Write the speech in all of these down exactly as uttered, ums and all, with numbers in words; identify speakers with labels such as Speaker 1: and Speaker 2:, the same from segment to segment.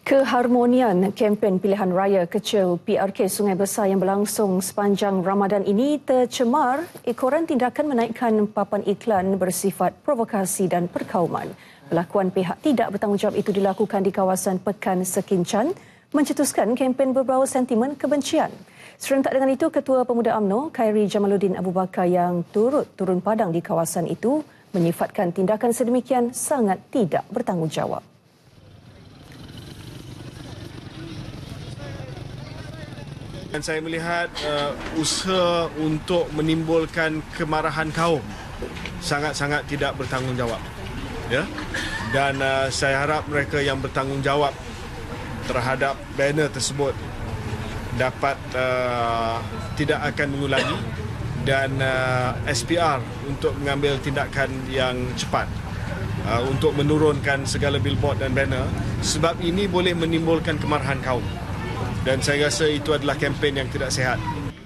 Speaker 1: Keharmonian kempen pilihan raya kecil P R K Sungai Besar yang berlangsung sepanjang Ramadan ini tercemar ekoran tindakan menaikkan papan iklan bersifat provokasi dan perkauman. Pelakuan pihak tidak bertanggungjawab itu dilakukan di kawasan Pekan Sekincan, mencetuskan kempen berbau sentimen kebencian. Serentak dengan itu, Ketua Pemuda UMNO, Khairi Jamaluddin Abu Bakar yang turut turun padang di kawasan itu menyifatkan tindakan sedemikian sangat tidak bertanggungjawab.
Speaker 2: Dan saya melihat uh, usaha untuk menimbulkan kemarahan kaum sangat-sangat tidak bertanggungjawab. Ya? Dan uh, saya harap mereka yang bertanggungjawab terhadap banner tersebut dapat uh, tidak akan mengulangi dan uh, S P R untuk mengambil tindakan yang cepat uh, untuk menurunkan segala billboard dan banner, sebab ini boleh menimbulkan kemarahan kaum. Dan saya rasa itu adalah kempen yang tidak sihat.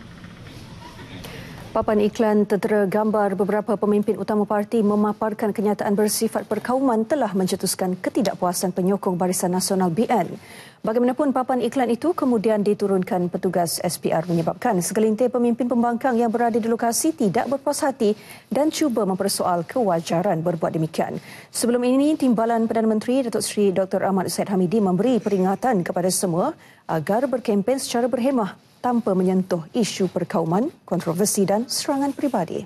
Speaker 1: Papan iklan tertera gambar beberapa pemimpin utama parti memaparkan kenyataan bersifat perkauman telah mencetuskan ketidakpuasan penyokong Barisan Nasional B N. Bagaimanapun, papan iklan itu kemudian diturunkan petugas S P R menyebabkan segelintir pemimpin pembangkang yang berada di lokasi tidak berpuas hati dan cuba mempersoal kewajaran berbuat demikian. Sebelum ini, Timbalan Perdana Menteri Datuk Seri Doktor Ahmad Zahid Hamidi memberi peringatan kepada semua agar berkempen secara berhemah tanpa menyentuh isu perkauman, kontroversi dan serangan peribadi.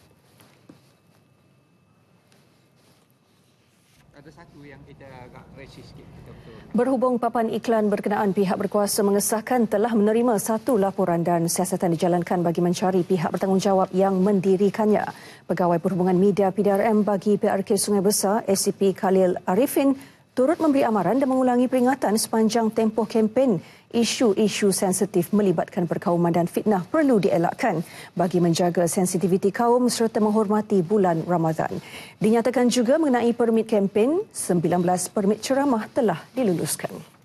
Speaker 3: Ada satu yang kita agak resis sikit.
Speaker 1: Berhubung papan iklan berkenaan, pihak berkuasa mengesahkan telah menerima satu laporan dan siasatan dijalankan bagi mencari pihak bertanggungjawab yang mendirikannya. Pegawai Perhubungan Media P D R M bagi P R K Sungai Besar, A C P Khalil Arifin, turut memberi amaran dan mengulangi peringatan sepanjang tempoh kempen. Isu-isu sensitif melibatkan perkauman dan fitnah perlu dielakkan bagi menjaga sensitiviti kaum serta menghormati bulan Ramadan. Dinyatakan juga mengenai permit kempen, sembilan belas permit ceramah telah diluluskan.